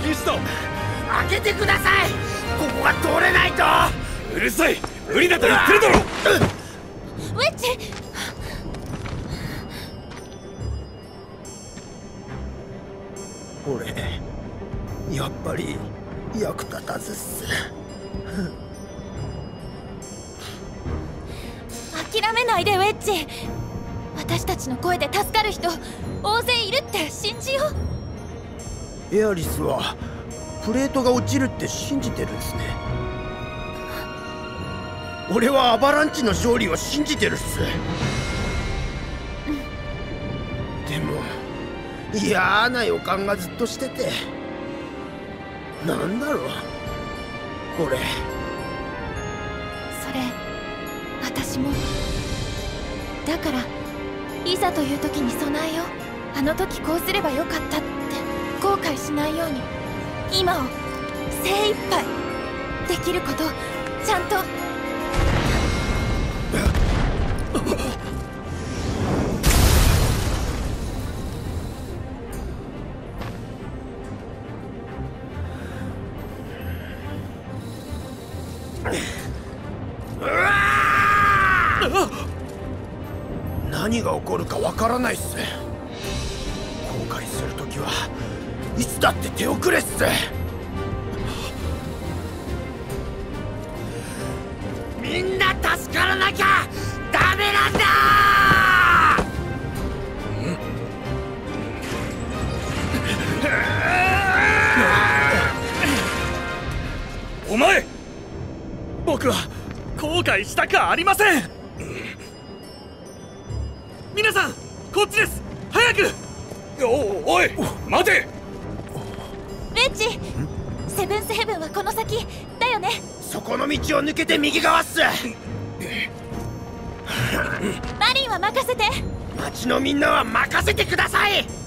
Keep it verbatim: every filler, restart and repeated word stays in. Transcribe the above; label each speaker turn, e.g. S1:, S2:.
S1: 禁止だ。
S2: 開けてください。ここが通れないと。
S1: うるさい、無理だと言ってるだろ。
S3: ウェッジ。
S2: 俺やっぱり役立たずっす。
S3: 諦めないでウェッジ。私たちの声で助かる人大勢いるって信じよ
S2: う。エアリスはプレートが落ちるって信じてるんですね。俺はアバランチの勝利を信じてるっす。でも嫌な予感がずっとしてて。なんだろうこれ。
S3: それ私もだから、いざという時に備えよう。あの時こうすればよかったって後悔しないように、今を精一杯できることちゃんと。
S2: 何が起こるかわからないっす。後悔するときはいつだって手遅れっす。みんな助からなきゃダメなんだ。
S1: お前、僕は後悔したくありません。皆さんこっちです。早く。おおい待て。
S3: ウェッジ、セブンスヘブンはこの先だよね。
S2: そこの道を抜けて右側っす。
S3: マリンは任せて。
S2: 町のみんなは任せてください。